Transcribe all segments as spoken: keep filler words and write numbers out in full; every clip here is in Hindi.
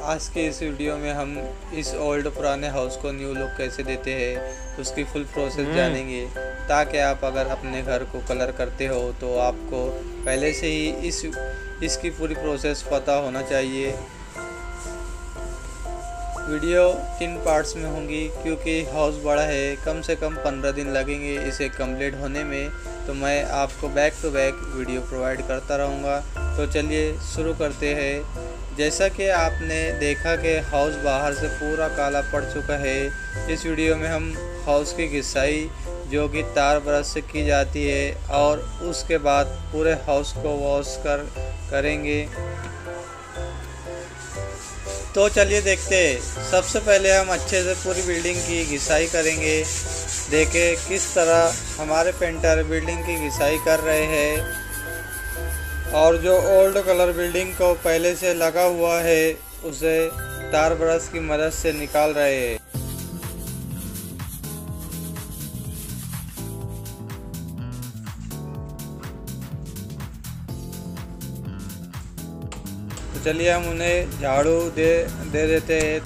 आज के इस वीडियो में हम इस ओल्ड पुराने हाउस को न्यू लुक कैसे देते हैं उसकी फुल प्रोसेस जानेंगे, ताकि आप अगर अपने घर को कलर करते हो तो आपको पहले से ही इस इसकी पूरी प्रोसेस पता होना चाहिए। वीडियो तीन पार्ट्स में होंगी क्योंकि हाउस बड़ा है, कम से कम पंद्रह दिन लगेंगे इसे कंप्लीट होने में, तो मैं आपको back to back video provide करता रहूँगा। तो चलिए शुरू करते हैं। जैसा कि आपने देखा कि हाउस बाहर से पूरा काला पड़ चुका है, इस वीडियो में हम हाउस की घिसाई जो कि तार ब्रश से की जाती है और उसके बाद पूरे हाउस को वॉश कर करेंगे। तो चलिए देखते हैं। सबसे पहले हम अच्छे से पूरी बिल्डिंग की घिसाई करेंगे। देखें किस तरह हमारे पेंटर बिल्डिंग की घिसाई कर रहे हैं और जो ओल्ड कलर बिल्डिंग को पहले से लगा हुआ है उसे तार ब्रश की मदद से निकाल रहे हैं। तो चलिए हम उन्हें झाड़ू दे दे देते हैं।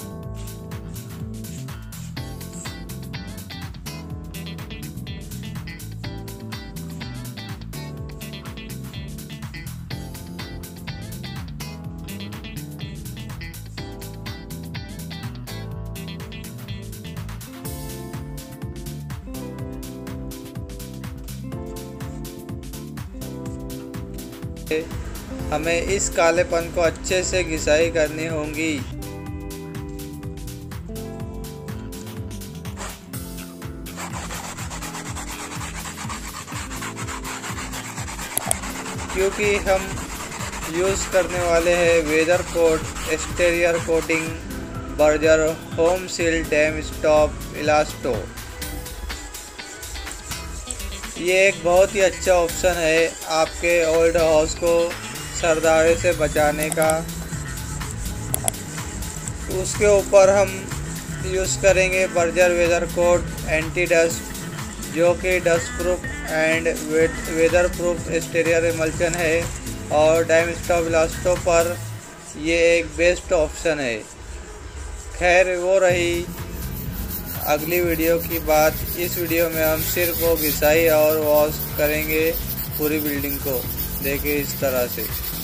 हमें इस कालेपन को अच्छे से घिसाई करनी होगी। क्योंकि हम यूज़ करने वाले हैं weather coat exterior coating Berger home seal damp stop elasto. ये एक बहुत ही अच्छा ऑप्शन है आपके ओल्ड हाउस को सरदारे से बचाने का। उसके ऊपर हम यूज़ करेंगे Berger weather coat anti dust जो कि dust proof and weather proof exterior emulsion है, और डैम स्टॉप इलास्टो पर ये एक बेस्ट ऑप्शन है। खैर वो रही अगली वीडियो की बात। इस वीडियो में हम सिर्फ वो घिसाई और वॉश करेंगे पूरी बिल्डिंग को। देखिए इस तरह से।